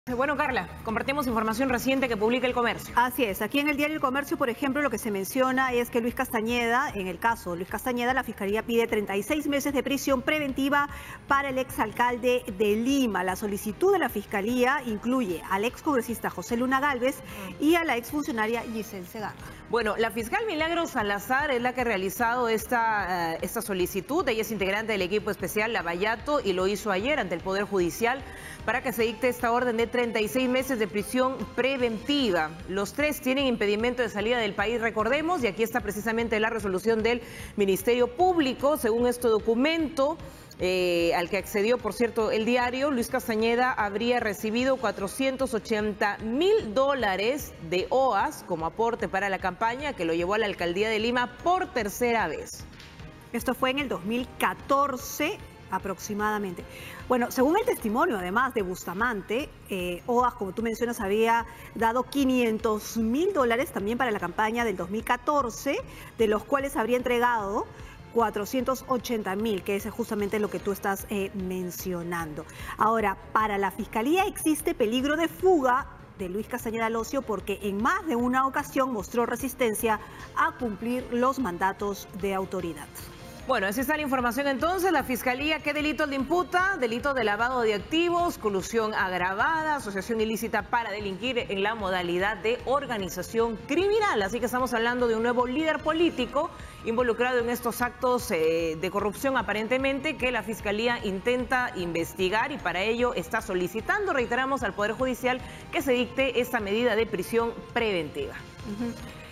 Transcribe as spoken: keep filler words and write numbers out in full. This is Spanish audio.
Bueno, Carla, compartimos información reciente que publica El Comercio. Así es, aquí en el diario El Comercio, por ejemplo, lo que se menciona es que Luis Castañeda, en el caso Luis Castañeda, la Fiscalía pide treinta y seis meses de prisión preventiva para el exalcalde de Lima. La solicitud de la Fiscalía incluye al excongresista José Luna Gálvez y a la exfuncionaria Giselle Segarra. Bueno, la fiscal Milagros Salazar es la que ha realizado esta, uh, esta solicitud. Ella es integrante del equipo especial Lavallato y lo hizo ayer ante el Poder Judicial para que se dicte esta orden de treinta y seis meses de prisión preventiva. Los tres tienen impedimento de salida del país, recordemos, y aquí está precisamente la resolución del Ministerio Público. Según este documento, eh, al que accedió, por cierto, el diario, Luis Castañeda habría recibido cuatrocientos ochenta mil dólares de O A S como aporte para la campaña que lo llevó a la alcaldía de Lima por tercera vez. Esto fue en el dos mil catorce. Aproximadamente. Bueno, según el testimonio, además de Bustamante, eh, O A S, como tú mencionas, había dado quinientos mil dólares también para la campaña del dos mil catorce, de los cuales habría entregado cuatrocientos ochenta mil, que es justamente lo que tú estás eh, mencionando. Ahora, para la Fiscalía existe peligro de fuga de Luis Castañeda Locio porque en más de una ocasión mostró resistencia a cumplir los mandatos de autoridad. Bueno, así está la información entonces. La Fiscalía, ¿qué delito le imputa? Delito de lavado de activos, colusión agravada, asociación ilícita para delinquir en la modalidad de organización criminal. Así que estamos hablando de un nuevo líder político involucrado en estos actos eh, de corrupción aparentemente que la Fiscalía intenta investigar y para ello está solicitando, reiteramos, al Poder Judicial que se dicte esta medida de prisión preventiva. Uh-huh.